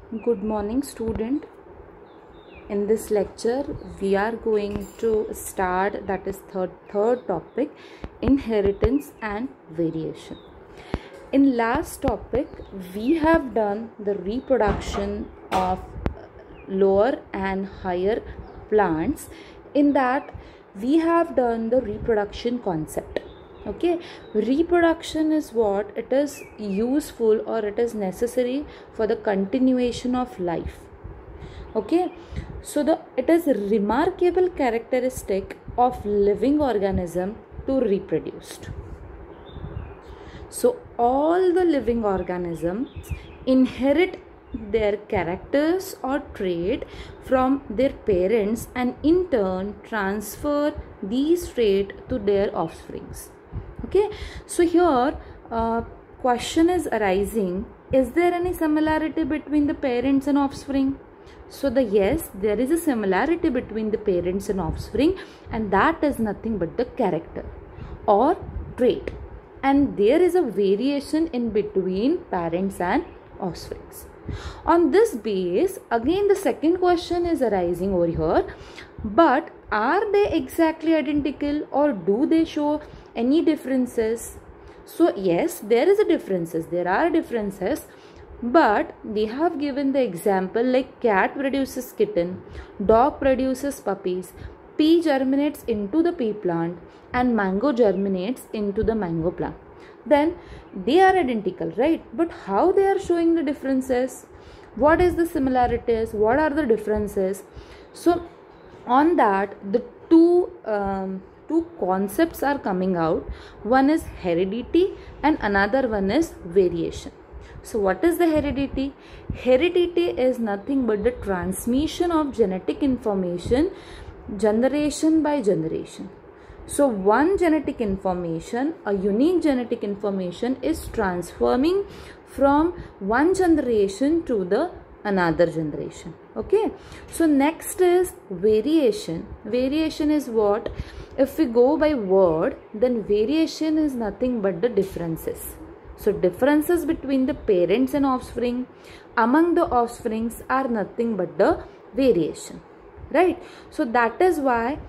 Good morning, student. In this lecture we are going to start, that is third topic, inheritance and variation. In last topic we have done the reproduction of lower and higher plants. In that we have done the reproduction concept. Okay, reproduction is what it is useful or it is necessary for the continuation of life. Okay, so it is a remarkable characteristic of living organism to reproduce. So all the living organisms inherit their characters or trait from their parents and in turn transfer these traits to their offsprings. Okay, so here question is arising, is there any similarity between the parents and offspring? So yes, there is a similarity between the parents and offspring, and that is nothing but the character or trait, and there is a variation in between parents and offsprings. On this base, again the second question is arising over here, but are they exactly identical or do they show any differences? So yes, there is a differences, there are differences, but they have given the example like cat produces kitten, dog produces puppies, pea germinates into the pea plant and mango germinates into the mango plant. Then they are identical, right? But how they are showing the differences? What is the similarities? What are the differences? So on that the two concepts are coming out. One is heredity and another one is variation. So what is the heredity? Heredity is nothing but the transmission of genetic information generation by generation. So one genetic information, a unique genetic information is transforming from one generation to the another generation. Okay, so next is variation. Variation is what? If we go by word, then variation is nothing but the differences. So differences between the parents and offspring, among the offsprings are nothing but the variation, right? So that is why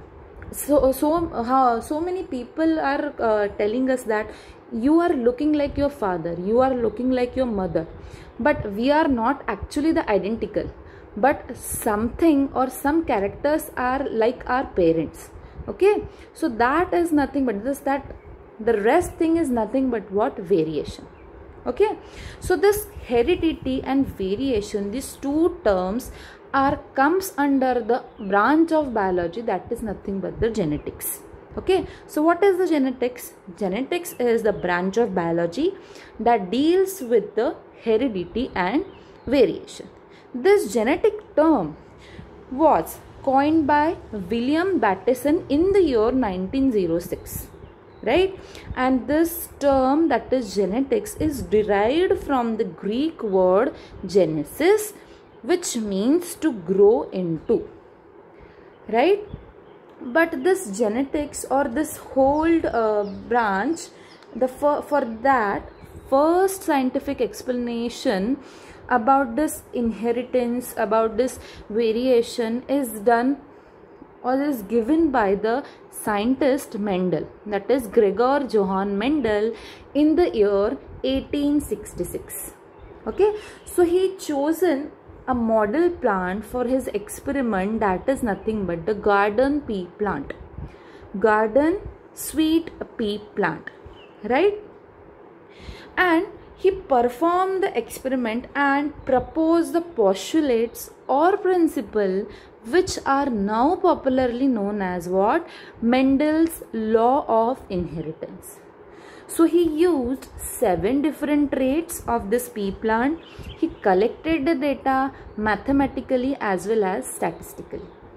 so many people are telling us that you are looking like your father, you are looking like your mother, but we are not actually the identical, but something or some characters are like our parents. Okay, so that is nothing but this, that the rest thing is nothing but what? Variation. Okay, so this heredity and variation, these two terms comes under the branch of biology that is nothing but the genetics. Okay, so what is the genetics? Genetics is the branch of biology that deals with the heredity and variation. This genetic term was coined by William Bateson in the year 1906. Right, and this term, that is genetics, is derived from the Greek word genesis, which means to grow into, right? But this genetics or this whole branch, for that first scientific explanation about this inheritance, about this variation is done or is given by the scientist Mendel, that is Gregor Johann Mendel, in the year 1866. Okay, so he chosen a model plant for his experiment, that is nothing but the garden pea plant, garden sweet pea plant, right? And he performed the experiment and proposed the postulates or principle which are now popularly known as what? Mendel's law of inheritance. So he used 7 different traits of this pea plant. He collected the data mathematically as well as statistically.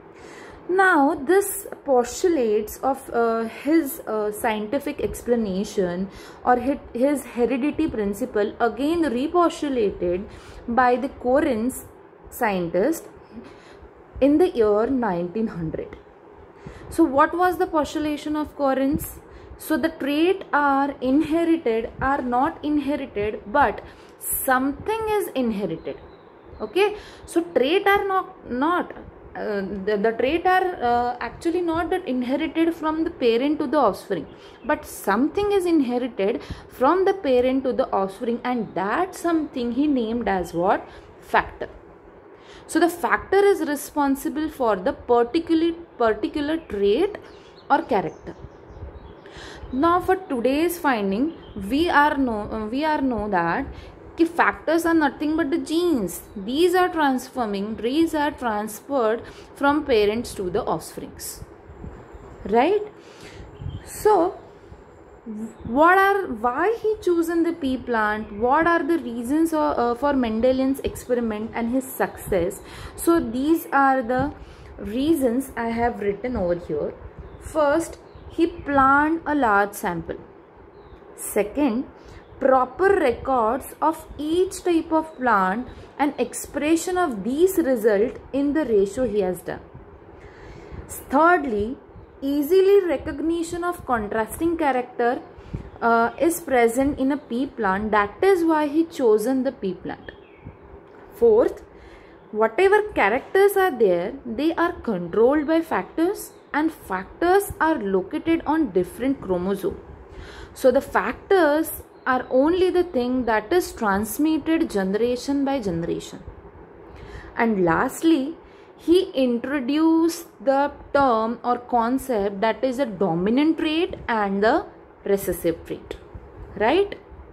Now this postulates of his scientific explanation or his heredity principle again repostulated by the Correns scientist in the year 1900. So what was the postulation of Correns? So the trait are not inherited, but something is inherited. Okay, so trait are not the trait are actually not that inherited from the parent to the offspring, but something is inherited from the parent to the offspring, and that something he named as what? Factor. So the factor is responsible for the particular trait or character. Now for today's finding, we are know that factors are nothing but the genes. These are transferred from parents to the offsprings, right? So why he chosen the pea plant? What are the reasons for Mendelian's experiment and his success? So these are the reasons I have written over here. First, he planned a large sample. Second, proper records of each type of plant and expression of these result in the ratio he has done. Thirdly, easily recognition of contrasting character is present in a pea plant. That is why he chosen the pea plant. Fourth, whatever characters are there, they are controlled by factors, and factors are located on different chromosomes. So the factors are only the thing that is transmitted generation by generation. And lastly, he introduced the term or concept that is a dominant trait and the recessive trait, right?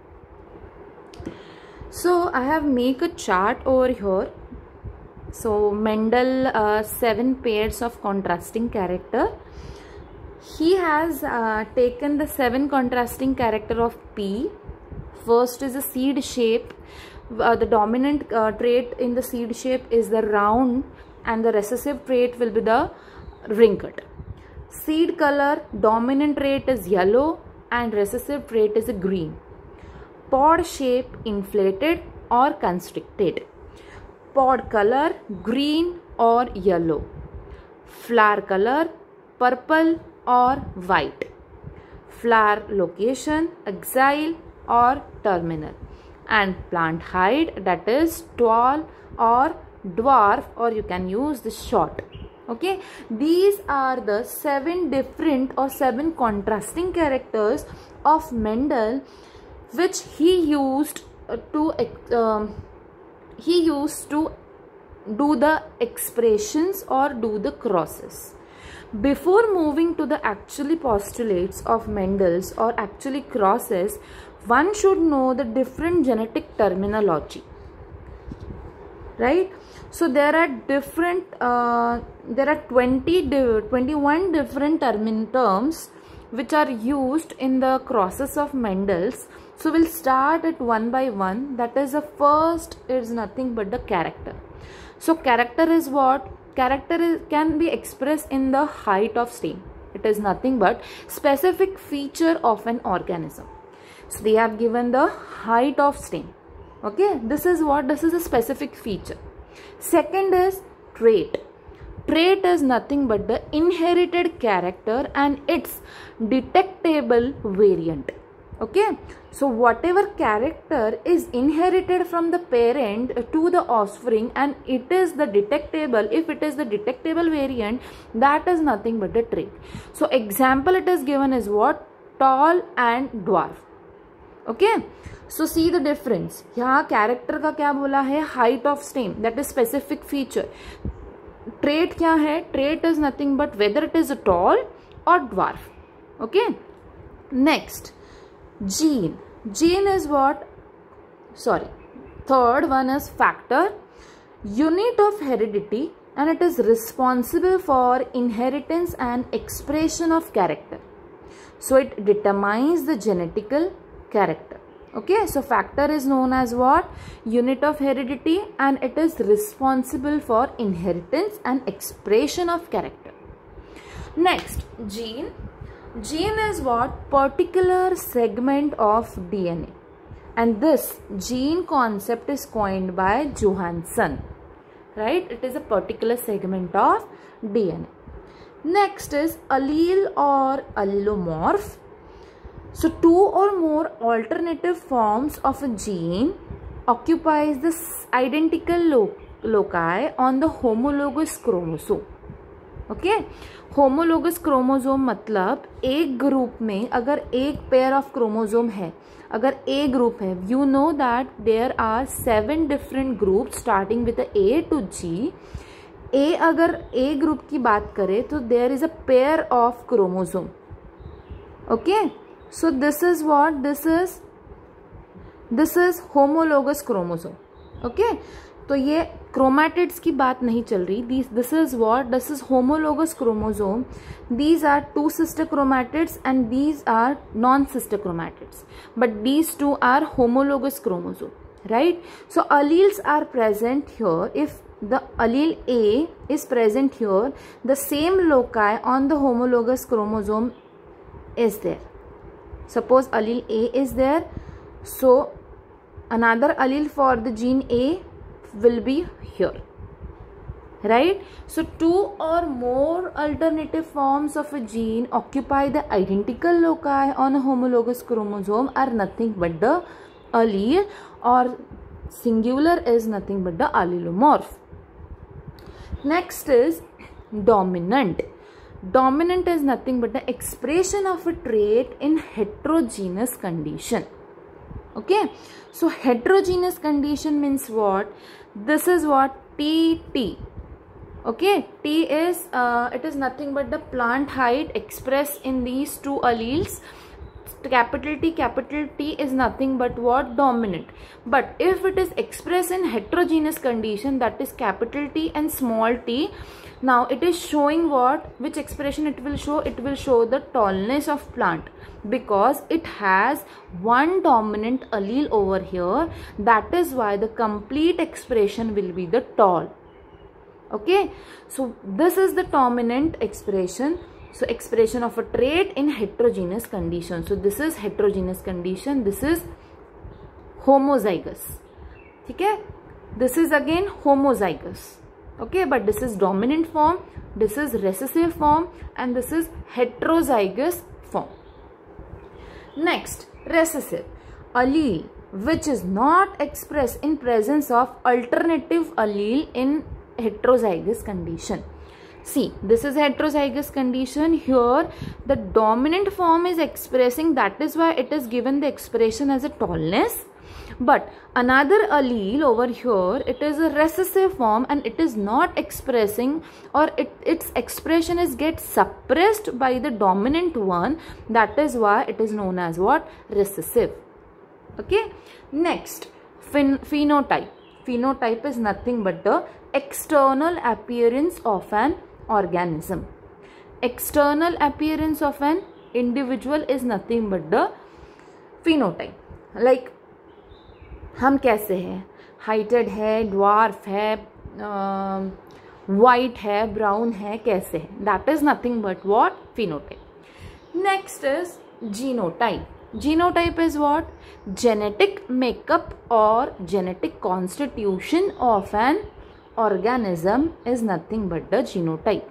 So I have make a chart over here. So Mendel 7 pairs of contrasting character. He has taken the 7 contrasting character of pea. First is the seed shape. The dominant trait in the seed shape is the round, and the recessive trait will be the wrinkled. Seed color, dominant trait is yellow and recessive trait is a green. Pod shape, inflated or constricted. Pod color, green or yellow. Flower color, purple or white. Flower location, axile or terminal. And plant height, that is tall or dwarf, or you can use the short. Okay, these are the 7 different or 7 contrasting characters of Mendel, which he used to do the expressions or do the crosses. Before moving to the actually postulates of Mendel's or actually crosses, one should know the different genetic terminology, right? So there are 21 different terms which are used in the crosses of Mendel's. So we'll start it one by one. That is, the first is nothing but the character. So character is what? Character can be expressed in the height of stem. It is nothing but specific feature of an organism. So they have given the height of stem. Okay, this is what? This is a specific feature. Second is trait. Trait is nothing but the inherited character and its detectable variant. Okay, so whatever character is inherited from the parent to the offspring and it is the detectable, if it is the detectable variant, that is nothing but a trait. So example it is given is what? Tall and dwarf. Okay, so see the difference. यहाँ character का क्या बोला है? Height of stem, that is specific feature. Trait क्या है? Trait is nothing but whether it is a tall or dwarf. Okay, next gene. Gene is what? Sorry, third one is factor, unit of heredity, and it is responsible for inheritance and expression of character. So it determines the genetical character. Okay, so factor is known as what? Unit of heredity, and it is responsible for inheritance and expression of character. Next, gene. Gene is what? Particular segment of DNA, and this gene concept is coined by Johansson, right? It is a particular segment of DNA. Next is allele or allelomorph. So two or more alternative forms of a gene occupies the identical loci on the homologous chromosome. Okay, homologous chromosome मतलब एक group में अगर एक pair of chromosome है, अगर A group है, you know that there are 7 different group starting with A to G. A अगर A group की बात करें तो there is a pair of chromosome. Okay, so this is what, this is homologous chromosome. Okay, तो ये chromatids की बात नहीं चल रही. This is what, this is homologous chromosome. These are 2 sister chromatids and these are non-sister chromatids, but these 2 are homologous chromosome, right? So alleles are present here. If the allele A is present here, the same loci on the homologous chromosome is there. Suppose allele A is there, so another allele for the gene A will be here, right? So 2 or more alternative forms of a gene occupy the identical loci on a homologous chromosome are nothing but the allele, or singular is nothing but the allelomorph. Next is dominant. Dominant is nothing but the expression of a trait in heterogeneous condition. Okay, so heterogeneous condition means what? This is what, TT. Okay, T is it is nothing but the plant height expressed in these 2 alleles. Capital T is nothing but what? Dominant. But if it is expressed in heterogeneous condition, that is capital T and small t, now it is showing what, which expression it will show? It will show the tallness of plant, because it has one dominant allele over here. That is why the complete expression will be the tall. Okay, so this is the dominant expression. So expression of a trait in heterogeneous condition. So this is heterogeneous condition, this is homozygous. ठीक है, this is again homozygous. Okay, but this is dominant form, this is recessive form, and this is heterozygous form. Next, recessive. Allele which is not expressed in presence of alternative allele in heterozygous condition. See, this is heterozygous condition. Here the dominant form is expressing, that is why it is given the expression as a tallness. But another allele over here, it is a recessive form and it is not expressing, or its expression is get suppressed by the dominant one. That is why it is known as what? Recessive. Okay. Next, phenotype. Phenotype is nothing but the external appearance of an organism. External appearance of an individual is nothing but the phenotype. Like हम कैसे हैं, heighted है, dwarf है, white है, brown है, कैसे है, that is nothing but what? Phenotype. Next is genotype. Genotype is what? Genetic makeup और genetic constitution of an organism is nothing but the genotype.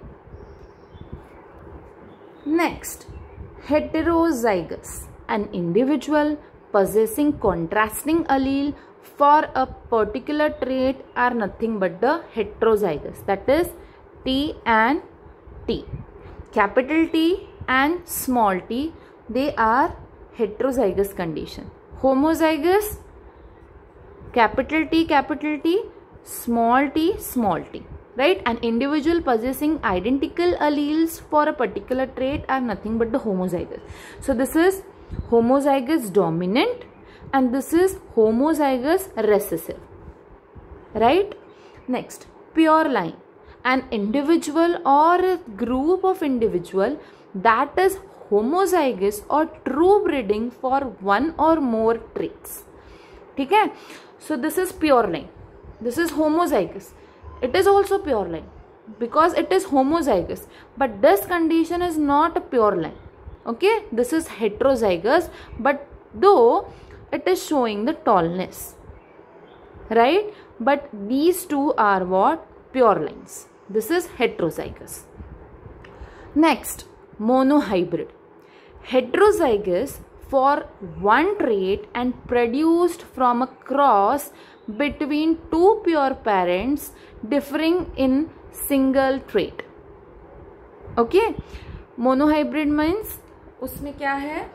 Next, heterozygous. An individual possessing contrasting allele for a particular trait are nothing but the heterozygous. That is T and T. Capital T and small t, they are heterozygous condition. Homozygous, capital T, small t, right? An individual possessing identical alleles for a particular trait are nothing but the homozygous. So this is homozygous dominant and this is homozygous recessive, right? Next, pure line. An individual or a group of individual that is homozygous or true breeding for one or more traits. ठीक है? So this is pure line. This is homozygous. It is also pure line because it is homozygous, but this condition is not a pure line. Okay, this is heterozygous, but though it is showing the tallness, right? But these two are what? Pure lines. This is heterozygous. Next, monohybrid. Heterozygous for one trait and produced from a cross between two pure parents differing in single trait. Okay, monohybrid means उसमें क्या है,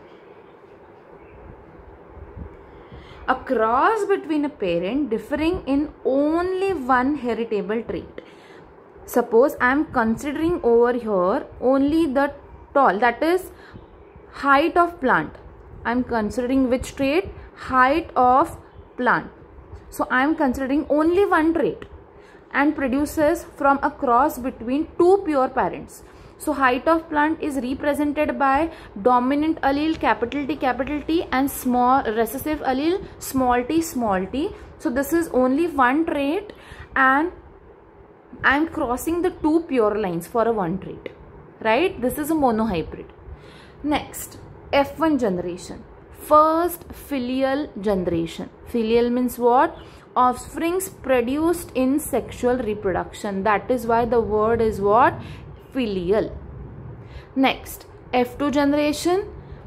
a cross between a parent differing in only one heritable trait. Suppose I am considering over here only the tall, that is height of plant. I am considering which trait? Height of plant. So I am considering only one trait and produces from a cross between two pure parents. So height of plant is represented by dominant allele capital T and small recessive allele small t. So this is only one trait and I am crossing the two pure lines for a one trait, right? This is a monohybrid. Next, F1 generation, first filial generation. Filial means what? Offsprings produced in sexual reproduction. That is why the word is what? Filial. Next, F2 generation,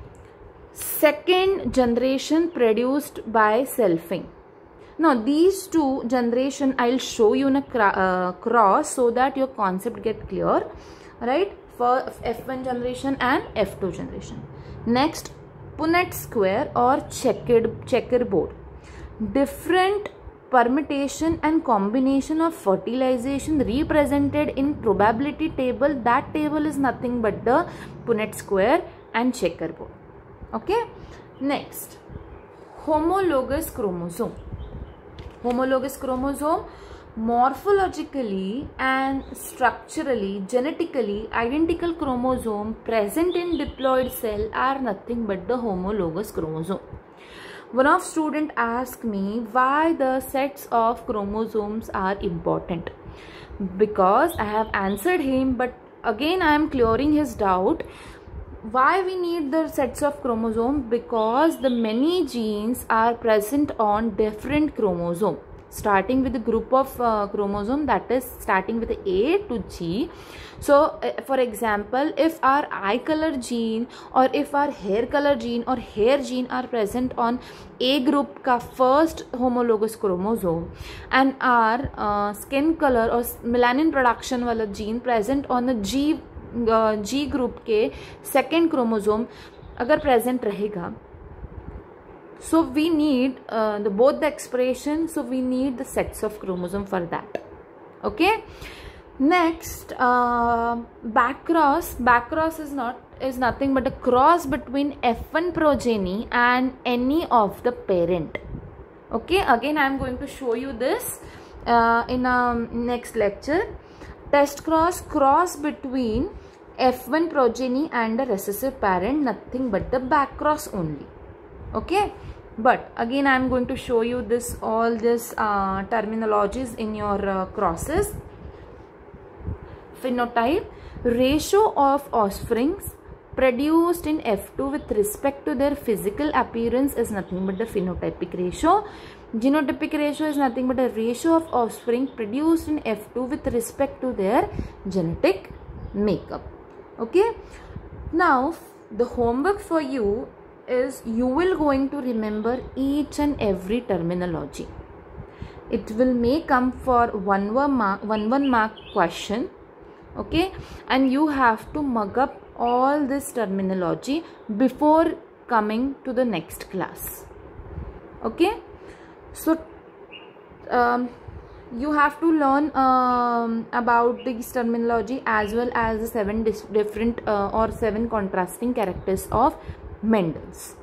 second generation produced by selfing. Now these two generation I'll show you in a cross so that your concept get clear, right? For F1 generation and F2 generation. Next, Punnett square or checkerboard. Different permutation and combination of fertilization represented in probability table. That table is nothing but the Punnett square and checkerboard. Okay. Next, homologous chromosome. Homologous chromosome, morphologically and structurally, genetically identical chromosome present in diploid cell are nothing but the homologous chromosome. One of student asked me why the sets of chromosomes are important. Because I have answered him, but again I am clearing his doubt. Why we need the sets of chromosome? Because the many genes are present on different chromosome, starting with the group of chromosome, that is starting with A to G. So for example, if our eye color gene or if our hair color gene or hair gene are present on A group ka first homologous chromosome and our skin color or melanin production wala gene present on the G group के second chromosome अगर present रहेगा, so we need both the expression, so we need the sets of chromosome for that. Okay. Next, backcross is nothing but a cross between F1 progeny and any of the parent. Okay, again I am going to show you this in next lecture. Test cross between F1 progeny and a recessive parent, nothing but the backcross only. Okay, but again I am going to show you this all this terminologies in your crosses. Phenotype, ratio of offsprings produced in F2 with respect to their physical appearance is nothing but the phenotypic ratio. Genotypic ratio is nothing but a ratio of offspring produced in F2 with respect to their genetic makeup. Okay, now the homework for you is you will going to remember each and every terminology. It will may come for one mark question. Okay, and you have to mug up all this terminology before coming to the next class. Okay, so you have to learn about this terminology as well as the 7 different or 7 contrasting characters of Mendel's.